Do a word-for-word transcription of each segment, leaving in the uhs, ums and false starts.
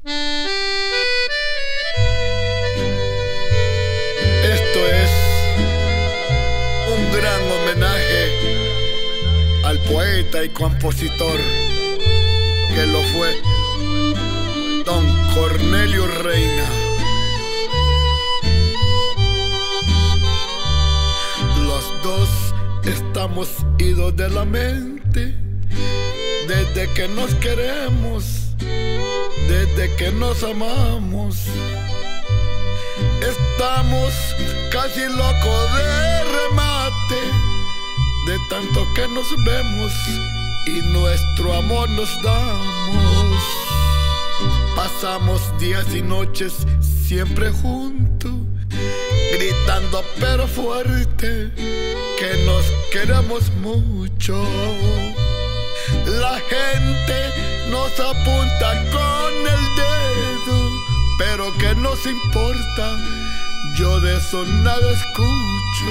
Esto es un gran homenaje al poeta y compositor que lo fue, Don Cornelio Reina. Los dos estamos idos de la mente desde que nos queremos, desde que nos amamos. Estamos casi locos de remate, de tanto que nos vemos y nuestro amor nos damos. Pasamos días y noches siempre juntos, gritando pero fuerte que nos queremos mucho. La gente nos apunta con el dedo, pero que nos importa, yo de eso nada escucho.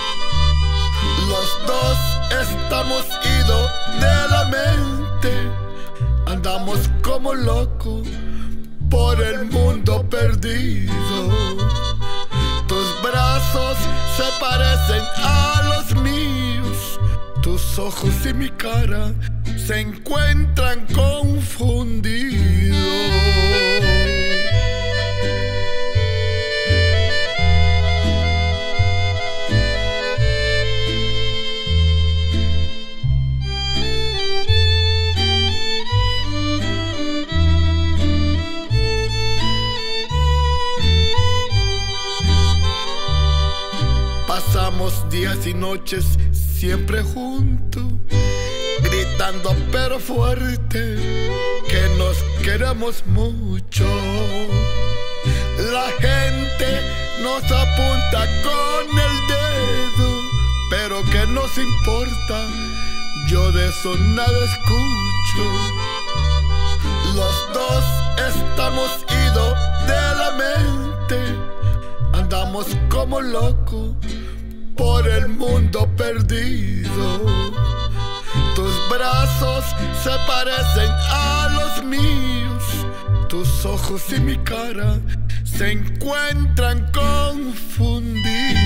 Los dos estamos idos de la mente, andamos como locos por el mundo perdido. Tus brazos se parecen a los míos, tus ojos y mi cara se encuentran confundidos. Pasamos días y noches siempre juntos, gritando pero fuerte que nos queremos mucho. La gente nos apunta con el dedo, pero que nos importa, yo de eso nada escucho. Los dos estamos idos de la mente, andamos como locos por el mundo perdido. Tus brazos se parecen a los míos, tus ojos y mi cara se encuentran confundidos.